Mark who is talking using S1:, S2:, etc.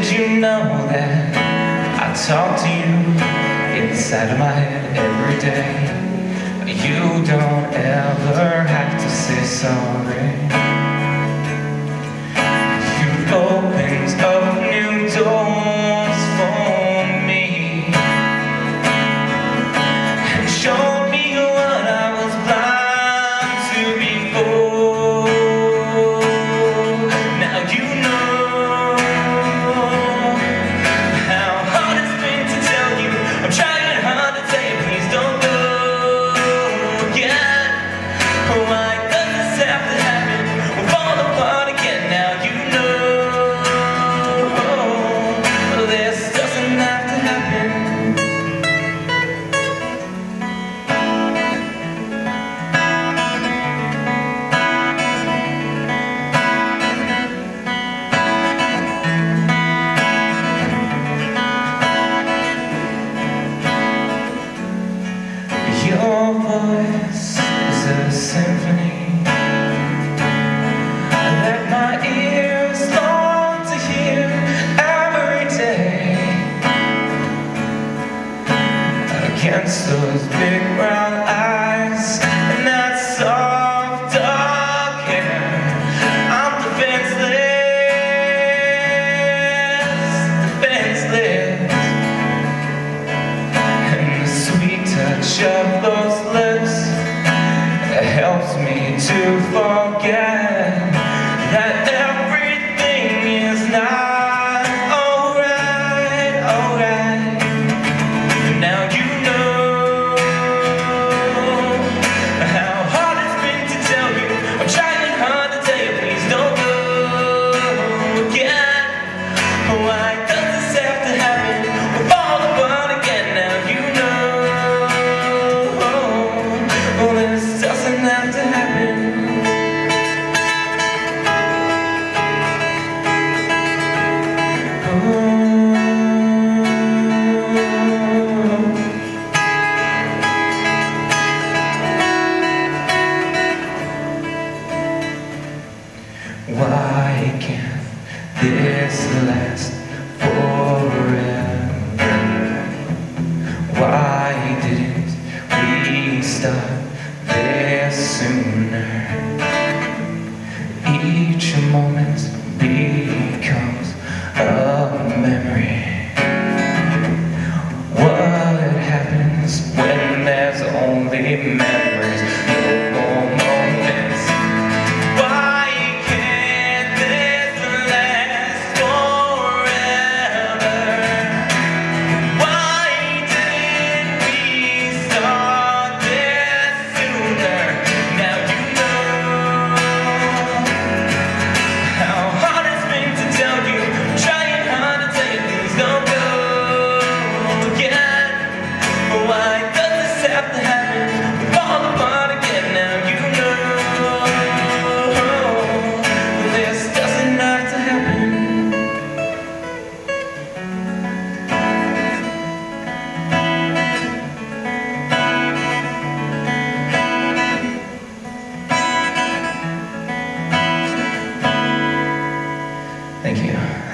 S1: Did you know that I talk to you inside of my head every day? You don't ever have to say sorry. You opened up new doors for me and showed me what I was blind to before. Now you know how hard it's been to tell you. I'm trying hard to tell you, please don't go. Why does this have to happen? We'll fall apart again. Now you know this doesn't have to happen. Your voice is a symphony that my ears long to hear every day. Against those big brown eyes and that soft dark hair, I'm defenseless, and the sweet touch of those lips helps me to forget that everything is not alright, alright. Now you know how hard it's been to tell you. I'm trying hard to tell you, please don't go again. Why does this have to happen? We'll fall apart again. Now you know this doesn't have to happen. Why can't this last forever? Why didn't we start this sooner? Each moment becomes a memory. What happens when there's only memories, no more moments? Why can't this last forever? Why didn't we start this sooner? Now you know how hard it's been to tell you. I'm trying hard to tell you, please don't go again. Why does this have to happen? We fall apart again. Now you know this doesn't have to happen. Thank you.